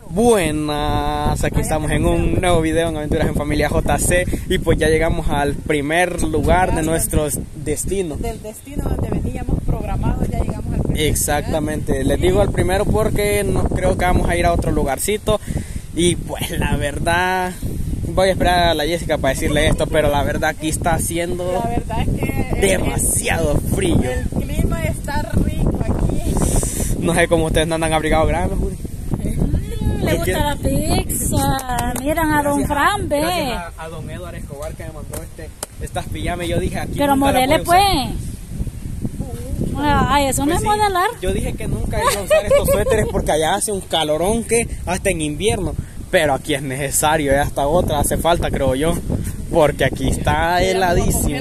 Buenas, aquí estamos en un nuevo video en Aventuras en Familia JC y pues ya llegamos al primer lugar de nuestro destino. Del destino donde veníamos programados, ya llegamos al primer. Exactamente, lugar. les digo al primero porque no creo que vamos a ir a otro lugarcito y pues la verdad voy a esperar a la Jessica para decirle esto, pero la verdad aquí está haciendo La verdad es que demasiado frío. El clima está rico aquí. No sé cómo ustedes no andan abrigados grandes, Judy. Le gusta la pizza. Miran a don Fran, ve. Gracias a don Eduardo Escobar que me mandó estas pijamas. Yo dije aquí. Pero nunca modele las voy a usar. pues. Ay, eso no Pues es sí, modelar. yo dije que nunca iba a usar estos suéteres porque allá hace un calorón que hasta en invierno. Pero aquí es necesario, y hasta otra hace falta, creo yo. Porque aquí está heladísimo.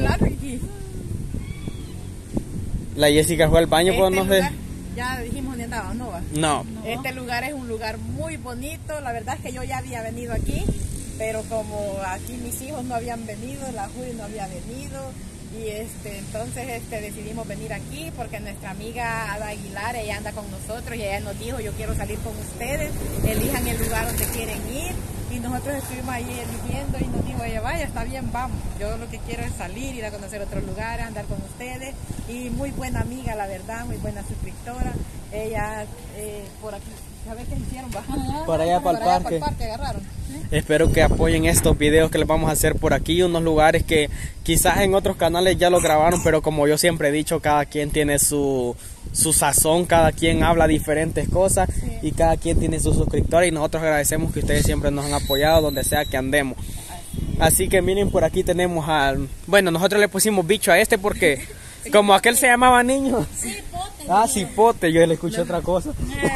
La Jessica fue al baño, pues no sé. Ya dijimos dónde andaba, ¿no va? No. Este lugar es un lugar muy bonito. La verdad es que yo ya había venido aquí, pero como aquí mis hijos no habían venido, la Judy no había venido, y entonces decidimos venir aquí porque nuestra amiga Ada Aguilar, ella anda con nosotros y ella nos dijo: yo quiero salir con ustedes, elijan el lugar donde quieren ir. Y nosotros estuvimos ahí eligiendo y nos dijo ella: vaya, está bien, vamos. Yo lo que quiero es salir, ir a conocer otros lugares, andar con ustedes. Y muy buena amiga, la verdad, muy buena suscriptora. Ella por aquí, ¿sabes qué hicieron? Por allá para el parque. Agarraron. Espero que apoyen estos videos que les vamos a hacer por aquí, unos lugares que quizás en otros canales ya lo grabaron, pero como yo siempre he dicho, cada quien tiene su sazón, cada quien habla diferentes cosas, sí. Y cada quien tiene sus suscriptores y nosotros agradecemos que ustedes siempre nos han apoyado donde sea que andemos. Así que miren, por aquí tenemos bueno, nosotros le pusimos bicho a este porque como aquel se llamaba niño. Cipote. Cipote, yo le escuché otra cosa.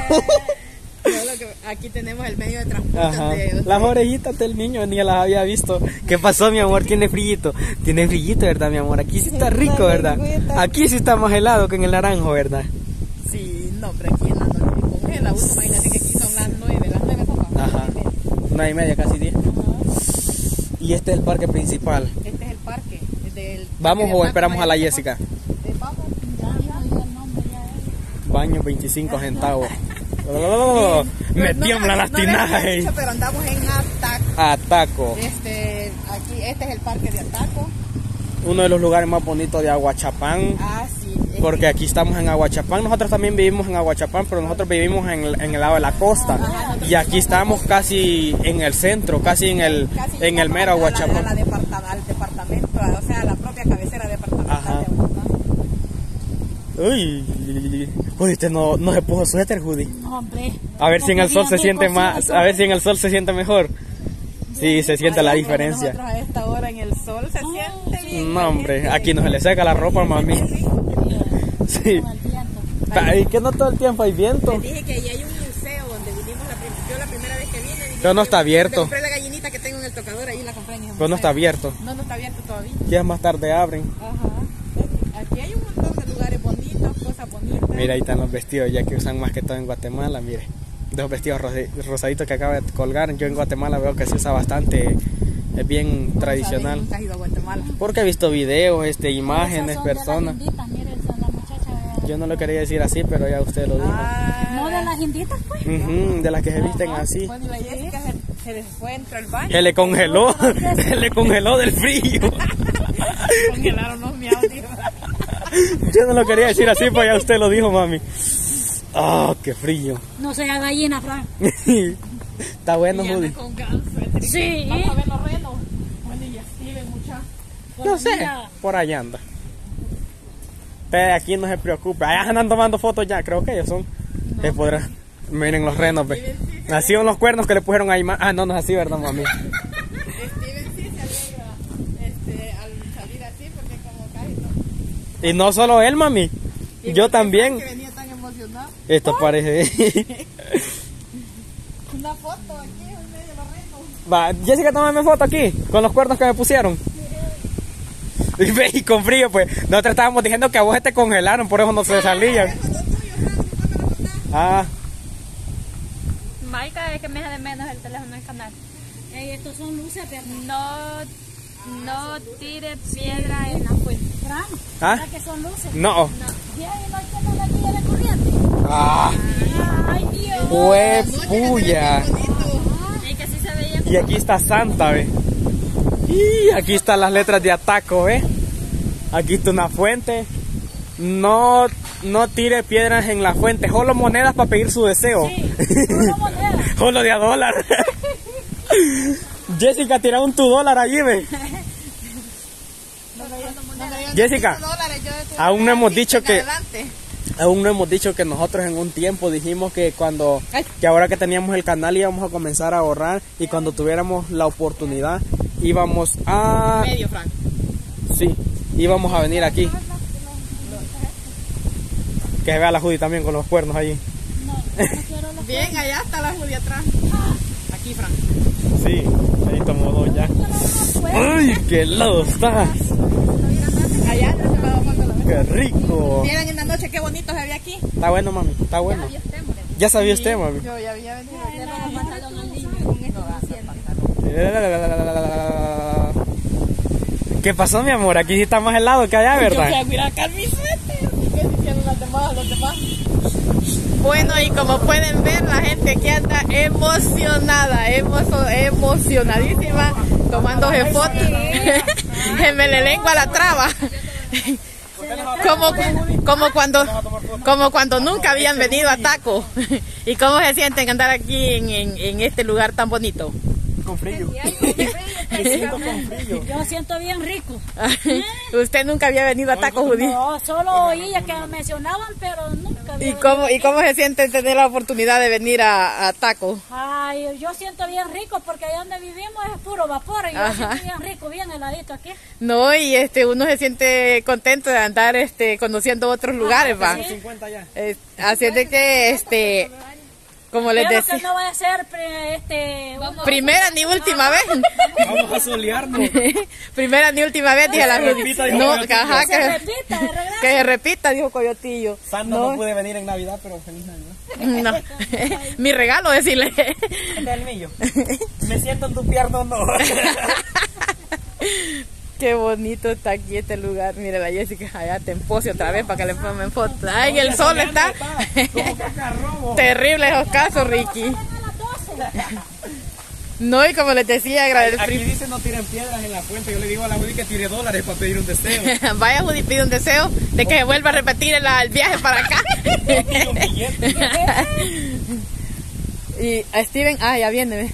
Aquí tenemos el medio de transporte. Las orejitas del niño ni las había visto. ¿Qué pasó, mi amor? Tiene frillito, ¿verdad, mi amor? Aquí sí está rico, ¿verdad? Aquí sí está más helado que en el naranjo, ¿verdad? Sí, no, pero aquí en la noche congela. Imagínate que aquí son las 9 papá. Ajá, 9:30, casi 10. Y este es el parque principal. Este es el parque. ¿Vamos o esperamos a la Jessica? Vamos. Baño 25 centavos. Me tiembla las tinajas. Pero andamos en Ataco. Ataco. Aquí, este es el parque de Ataco. Uno de los lugares más bonitos de Aguachapán. Sí. Porque aquí estamos en Aguachapán. Nosotros también vivimos en Aguachapán, pero nosotros vivimos en el lado de la costa. Y aquí estamos casi en el centro, casi en el mero Aguachapán. Al departamento, o sea, a la propia cabecera departamental de Aguachapán. Uy, usted no se puso suéter, Judy. Hombre. A ver si en el sol se siente más, a ver si en el sol se siente mejor. Sí, se siente la diferencia. Nosotros a esta hora en el sol se siente bien. No, hombre, aquí no se le seca la ropa, mami. Sí. Y que no todo el tiempo hay viento. Les dije que ahí hay un museo donde vinimos yo la primera vez que vine. Pero no está abierto. Compré la gallinita que tengo en el tocador, ahí la compré en el museo. Pero no está abierto. No está abierto todavía. Ya más tarde abren. Ajá. Aquí hay un montón de lugares bonitos, cosas bonitas. Mira, ahí están los vestidos ya que usan más que todo en Guatemala, mire. Dos vestidos rosaditos que acaba de colgar. Yo en Guatemala veo que se usa bastante, es bien tradicional. Nunca has ido a Guatemala. Porque he visto videos, imágenes, personas. Yo no lo quería decir así, pero ya usted lo dijo. ¿No de las inditas, pues? De las que se visten así. Bueno, y la Jessica se les fue, entró al baño. Se le congeló del frío. Congelaron los miados, tío. Yo no lo quería decir así, pero ya usted lo dijo, mami. ¡Ah, qué frío! No sea gallina, Fran. Está bueno, Judy. Sí. Vamos a ver los renos. Bueno, y escriben muchas. No sé, por allá anda. Pero aquí no se preocupe. Allá andan tomando fotos ya, creo que ellos son. Miren los renos, ve. Así son los cuernos que le pusieron ahí. No es así, ¿verdad, mami? Steven sí se alegra al salir así porque como casi no. Y no solo él, mami. Yo también. Que venía tan emocionado. Esto parece. Una foto aquí en medio de los renos. Va, Jessica, tómame foto aquí, con los cuernos que me pusieron. Y con frío, pues. Nosotros estábamos diciendo que a vos te congelaron, por eso no se salían. Maika, es que me deja de menos el teléfono del canal. Estos son luces, pero No tire piedra en la fuente. Fran, ¿Ah? ¿verdad que son luces? No. ¿Y ahí no hay que no la guía de corriente? Ah. Ay, Dios. ¡Huepuya! Es que así se veía. Y aquí está Santa, ¿ve? Y aquí están las letras de Ataco, ¿ve? Aquí está una fuente. No tire piedras en la fuente, solo monedas para pedir su deseo. Sí, solo monedas. Solo de a dólar. Jessica, tira un tu dólar allí, ve. Jessica, aún no hemos dicho que nosotros en un tiempo dijimos que que ahora que teníamos el canal íbamos a comenzar a ahorrar y cuando tuviéramos la oportunidad íbamos a... Medio, Frank. Sí, íbamos a venir aquí. Que se vea la Judy también con los cuernos allí. Bien, allá está la Judy atrás. Aquí, Frank. Sí, ahí tomó dos ya. ¡Ay, qué helado está! Allá no se me ha dado cuenta la vez. ¡Qué rico! Miren en la noche qué bonito se ve aquí. Está bueno, mami, está bueno. Ya sabía usted, mami. Yo ya había venido. ¿Qué pasó, mi amor? Aquí sí está más helado que allá, ¿verdad? Yo mira acá mi suéter. ¿Qué dicen los demás? Bueno, y como pueden ver, la gente aquí anda emocionada, emocionadísima, tomándose fotos. Se me le lengua la traba. Como cuando nunca habían venido a Taco. ¿Y cómo se sienten andar aquí en este lugar tan bonito? Con frío. Me siento con frío. Yo siento bien rico. ¿Usted nunca había venido a Taco, Judy? No, solo oía que mencionaban, pero nunca había ¿Y cómo se siente tener la oportunidad de venir a Taco? Ay, yo siento bien rico porque allá donde vivimos es puro vapor y yo siento bien rico, bien heladito aquí. No, y uno se siente contento de andar conociendo otros lugares, va. Sí. 50 ya. Así es de que como les Espero decía, que no vaya a ser primera ni última vez. Vamos a solearnos. Primera ni última vez, dije la se Judy. repita, dijo No, Coyotillo. ajá, se repita, de regreso. que se repita, dijo Coyotillo. Santa no pude venir en Navidad, pero feliz Navidad. No, mi regalo decirle. Este es el mío. Me siento en tu pierna o no. Qué bonito está aquí este lugar. Mire la Jessica allá te empose otra vez para que le pongan fotos. Ay, el sol está Como cacarrobo. terrible esos casos, Ricky. No, y como les decía, Aquí dice no tiren piedras en la fuente. Yo le digo a la Judy que tire dólares para pedir un deseo. Vaya, Judy, pide un deseo de que se vuelva a repetir el viaje para acá. Y un billete. Y a Steven, ya viene, ve.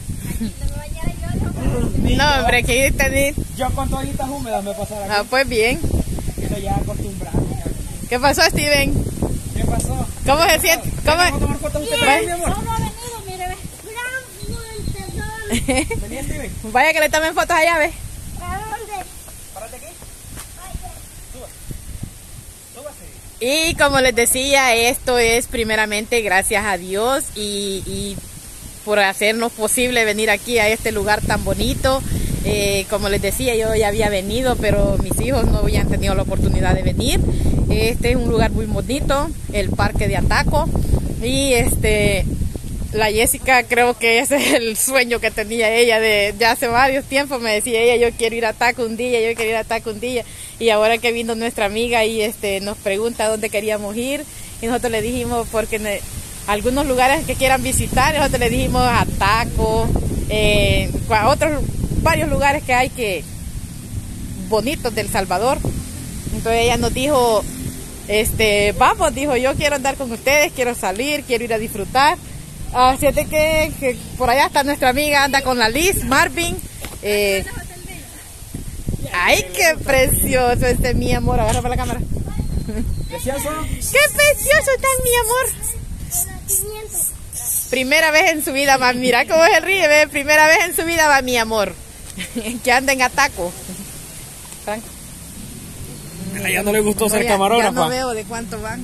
No, hombre, que tener. Yo con toallitas húmedas me pasará. Pues bien. Eso ya acostumbrado. ¿Qué pasó, Steven? ¿Qué pasó? ¿Cómo se siente? ¿Cómo? ¿Vamos a tomar fotos usted también, mi amor? No ha venido, mire, ve. Vení, Steven. Vaya que le tomen fotos allá, ve. Párate aquí. Súbase. Y como les decía, esto es primeramente gracias a Dios y por hacernos posible venir aquí a este lugar tan bonito. Como les decía, yo ya había venido, pero mis hijos no habían tenido la oportunidad de venir. Este es un lugar muy bonito, el parque de Ataco. Y la Jessica, creo que ese es el sueño que tenía ella de ya hace varios tiempos. Me decía ella, yo quiero ir a Ataco un día, yo quiero ir a Ataco un día. Y ahora que vino nuestra amiga y nos pregunta dónde queríamos ir, y nosotros le dijimos porque algunos lugares que quieran visitar, nosotros le dijimos a Taco, varios lugares que hay bonitos del Salvador. Entonces ella nos dijo, vamos, dijo, yo quiero andar con ustedes, quiero salir, quiero ir a disfrutar. Así es de que por allá está nuestra amiga, anda con la Liz, Marvin. Ay, qué precioso mi amor, agarra para la cámara. ¿Precioso? Qué precioso está mi amor. Primera vez en su vida, va, mira cómo se ríe, ve. Primera vez en su vida va mi amor. Que anda en Ataco. Frank. A ella no le gustó ser Ya camarógrafa. no veo de cuánto van.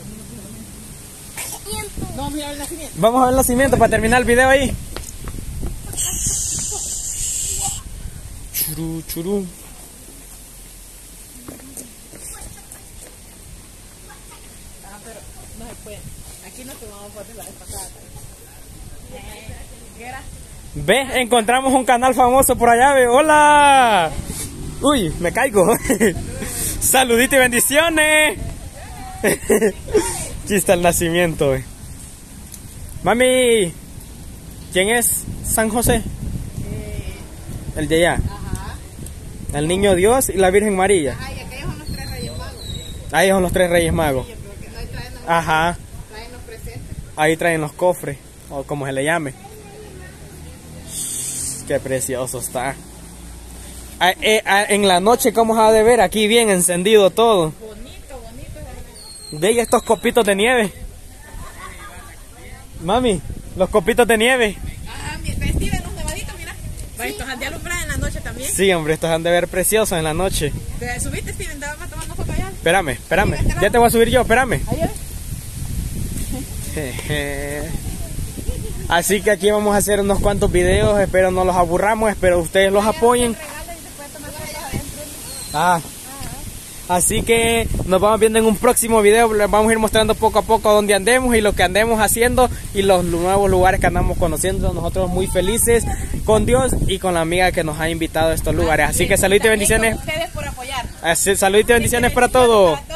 No, mira el nacimiento. Vamos a ver el nacimiento para terminar el video ahí. Churú, churú. Pero no se puede. Aquí no tomamos fotos la vez pasada. ¿Qué era? Ve, encontramos un canal famoso por allá, ve. ¡Hola! Uy, me caigo. Saluditos y bendiciones. Aquí está el nacimiento, ve. Mami, ¿quién es San José? El de allá. Ajá. El Niño Dios y la Virgen María. Ajá, y aquellos son los 3 Reyes Magos. Ahí son los 3 Reyes Magos. Sí, pero que no traen los, Ajá. traen los presentes. Ahí traen los cofres, o como se le llame. Qué precioso está. En la noche, ¿cómo se ha de ver? Aquí bien encendido todo. Bonito, bonito. Ve estos copitos de nieve. Mami, los copitos de nieve. Ajá, Steven, los nevaditos, mira. Va, estos han de alumbrar en la noche también. Sí, hombre, estos han de ver preciosos en la noche. ¿Te subiste, Steven? ¿Te vas a tomar una foto allá? Espérame. Ya te voy a subir yo, espérame. Ahí Así que aquí vamos a hacer unos cuantos videos. Espero no los aburramos, espero ustedes los apoyen. Así que nos vamos viendo en un próximo video. Les vamos a ir mostrando poco a poco dónde andemos y lo que andemos haciendo y los nuevos lugares que andamos conociendo. Nosotros muy felices con Dios y con la amiga que nos ha invitado a estos lugares. Así que saludos y bendiciones. Ustedes por apoyar. Saludos y bendiciones para todos.